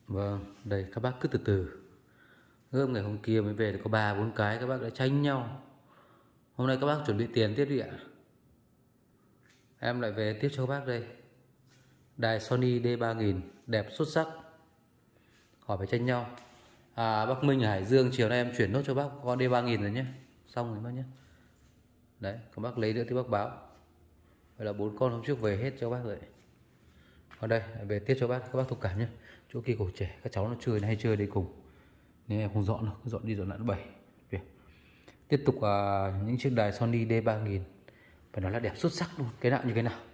Vâng, đây các bác cứ từ từ. Gươm ngày hôm kia mới về được có 3-4 cái, các bác đã tranh nhau. Hôm nay các bác chuẩn bị tiền tiếp đi ạ. Em lại về tiếp cho các bác đây. Đài Sony D3000 đẹp xuất sắc. Khỏi phải tranh nhau. Bác Minh ở Hải Dương chiều nay em chuyển nốt cho bác con D3000 rồi nhé. Xong rồi bác nhé. Đấy, các bác lấy nữa thì bác báo. Vậy là 4 con hôm trước về hết cho bác rồi. Còn đây, về tiếp cho các bác thông cảm nhé. Chỗ kia cổ trẻ, các cháu nó chơi hay chơi đây cùng. Nên em không dọn đâu, cứ dọn đi dọn lại nó bẩy việc. Tiếp tục những chiếc đài Sony D3000. Phải nói là đẹp xuất sắc luôn, cái nào như cái nào.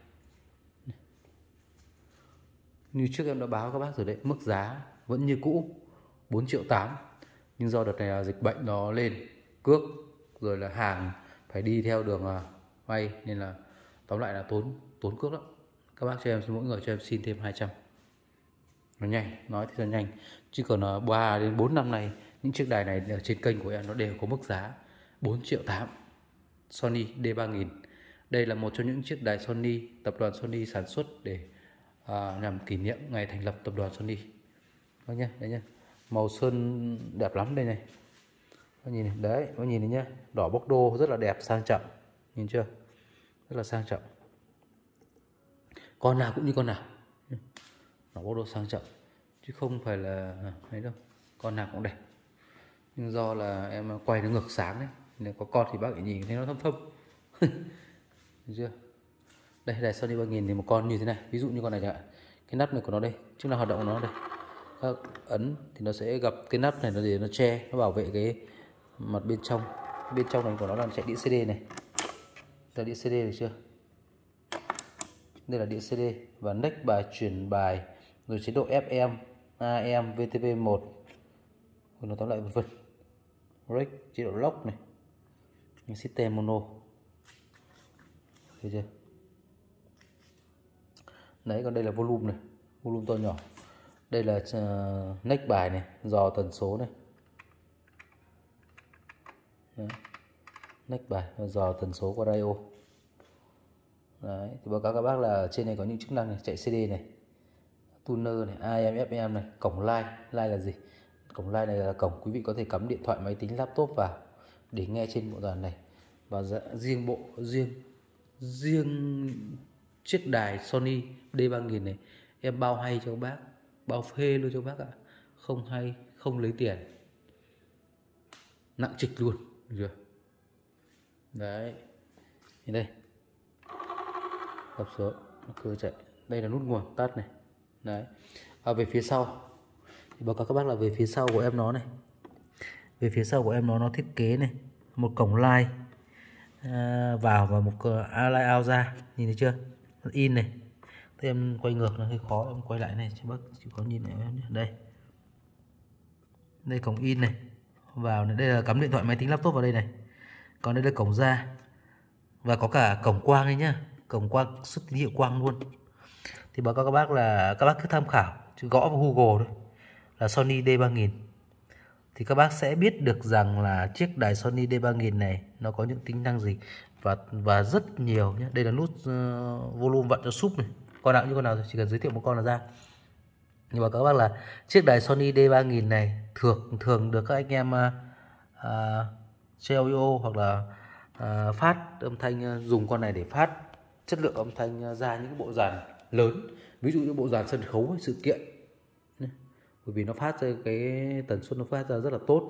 Như trước em đã báo các bác rồi đấy, mức giá vẫn như cũ 4,8 triệu. Nhưng do đợt này dịch bệnh nó lên cước, rồi là hàng phải đi theo đường vay, nên là tóm lại là tốn cước lắm. Các bác cho em, mỗi người cho em xin thêm 200. Nó nhanh, nói thì là nhanh. Chứ còn 3 đến 4 năm nay, những chiếc đài này ở trên kênh của em nó đều có mức giá 4,8 triệu. Sony D3000. Đây là một trong những chiếc đài Sony, tập đoàn Sony sản xuất để nhằm kỷ niệm ngày thành lập tập đoàn Sony. Đó nhá, đấy nhá. Màu sơn đẹp lắm đây này. Các nhìn này, đấy, các nhìn này nhá. Đỏ bóc đô rất là đẹp, sang trọng. Nhìn chưa? Rất là sang trọng. Con nào cũng như con nào. Đỏ bóc đô sang trọng. Chứ không phải là ấy đâu. Con nào cũng đẹp. Nhưng do là em quay nó ngược sáng đấy, nếu có con thì bác phải nhìn thấy nó thâm thâm. Được chưa? Đây, đài Sony 3000 thì một con như thế này. Ví dụ như con này chẳng hạn, cái nắp này của nó đây, chức năng hoạt động của nó đây, các ấn thì nó sẽ gặp cái nắp này để nó che, nó bảo vệ cái mặt bên trong. Bên trong này của nó là chạy đĩa CD này. Đây là đĩa CD được chưa? Đây là đĩa CD và next bài, chuyển bài, rồi chế độ FM, AM, VTV1, rồi nó tóm lại vân vân. Rec, chế độ lock này, system mono, thấy chưa? Đấy, còn đây là volume này, volume to nhỏ. Đây là next bài này, dò tần số này. Đấy. Next bài, dò tần số qua radio. Đấy, thì báo cáo các bác là trên này có những chức năng này, chạy CD này, tuner này, AM, FM này, cổng line. Line là gì? Cổng line này là cổng quý vị có thể cắm điện thoại, máy tính, laptop vào để nghe trên bộ đàn này. Và riêng chiếc đài Sony D3000 này em bao hay cho các bác, bao phê luôn cho các bác ạ. Không hay, không lấy tiền, nặng trịch luôn, được chưa? Đấy, nhìn đây, gập số, cơ chạy. Đây là nút nguồn tắt này. Đấy. Về phía sau thì báo cáo các bác là về phía sau của em nó này, về phía sau của em nó thiết kế này, một cổng line vào và một line out ra, nhìn thấy chưa? In này. Thế em quay ngược nó hơi khó, em quay lại này cho bác chỉ có nhìn này em nhé. Đây cổng in này, vào này, đây là cắm điện thoại, máy tính, laptop vào đây này. Còn đây là cổng ra và có cả cổng quang đây nhá, cổng quang xuất tín hiệu quang luôn. Thì báo cáo các bác là các bác cứ tham khảo, chứ gõ vào Google thôi là Sony D3000 thì các bác sẽ biết được rằng là chiếc đài Sony D3000 này nó có những tính năng gì và rất nhiều nhé. Đây là nút volume vặn cho súp này, con nào như con nào, chỉ cần giới thiệu một con là ra. Nhưng mà các bác là chiếc đài Sony D3000 này thường được các anh em chơi audio hoặc là phát âm thanh, dùng con này để phát chất lượng âm thanh ra những bộ dàn lớn, ví dụ như bộ dàn sân khấu hay sự kiện. Bởi vì nó phát ra cái tần suất nó phát ra rất là tốt.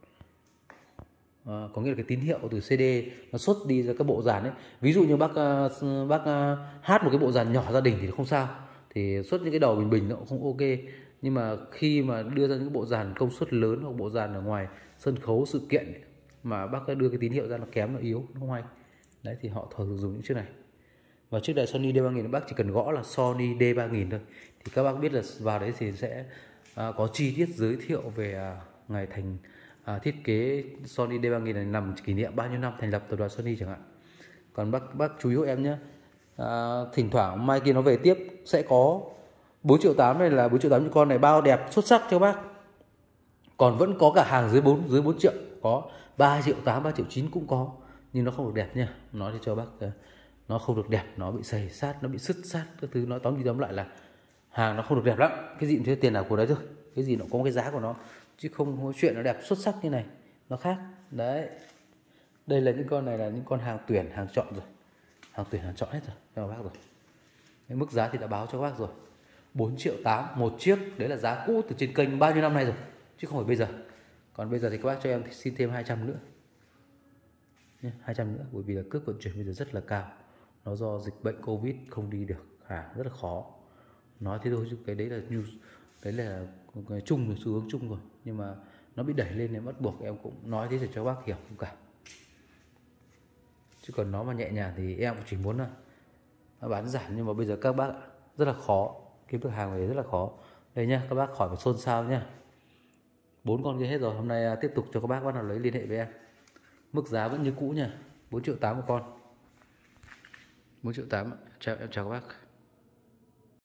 Có nghĩa là cái tín hiệu từ CD nó xuất đi ra các bộ dàn ấy. Ví dụ như bác hát một cái bộ dàn nhỏ gia đình thì không sao, thì xuất những cái đầu bình bình nó cũng không ok. Nhưng mà khi mà đưa ra những bộ dàn công suất lớn hoặc bộ dàn ở ngoài sân khấu sự kiện ấy, mà bác đưa cái tín hiệu ra nó kém, nó yếu, nó không hay. Đấy thì họ thường dùng những chiếc này. Và chiếc đài Sony D3000 bác chỉ cần gõ là Sony D3000 thôi thì các bác biết là vào đấy thì sẽ có chi tiết giới thiệu về ngày thiết kế Sony D3000 này nằm kỷ niệm bao nhiêu năm thành lập tập đoàn Sony chẳng hạn. Còn bác chú ý hộ em nhé, thỉnh thoảng mai kia nó về tiếp sẽ có 4,8 triệu này, là 4,8 triệu con này bao đẹp xuất sắc cho bác. Còn vẫn có cả hàng dưới 4 triệu, có 3,8 triệu, 3,9 triệu cũng có, nhưng nó không được đẹp nha. Nói thì cho bác, nó không được đẹp, nó bị sầy sát, nó bị sứt sát các thứ. Nói tóm lại là hàng nó không được đẹp lắm, cái gì cũng thế, tiền nào của đấy thôi. cái gì nó có cái giá của nó, chứ không có chuyện nó đẹp xuất sắc như này, nó khác. Đấy, đây là những con này là những con hàng tuyển hàng chọn rồi, hàng tuyển hàng chọn hết rồi cho các bác rồi. Cái mức giá thì đã báo cho các bác rồi, 4,8 triệu một chiếc. Đấy là giá cũ từ trên kênh bao nhiêu năm nay rồi, chứ không phải bây giờ. Còn bây giờ thì các bác cho em xin thêm 200 nữa nhé, 200 nữa, bởi vì là cước vận chuyển bây giờ rất là cao. Nó do dịch bệnh Covid không đi được, hàng rất là khó. Nói thế thôi chứ cái đấy là news, đấy là cái chung, xu hướng chung rồi. Nhưng mà nó bị đẩy lên nên bắt buộc em cũng nói thế để cho các bác hiểu thông cảm. Chứ còn nó mà nhẹ nhàng thì em cũng chỉ muốn là bán giảm, nhưng mà bây giờ các bác rất là khó, kiếm được hàng này rất là khó. Đây nhá, các bác khỏi phải xôn xao nhá. 4 con kia hết rồi, hôm nay tiếp tục cho các bác bắt đầu lấy liên hệ với em. Mức giá vẫn như cũ nha, 4,8 triệu một con. 4,8 triệu. Chào em, chào các bác.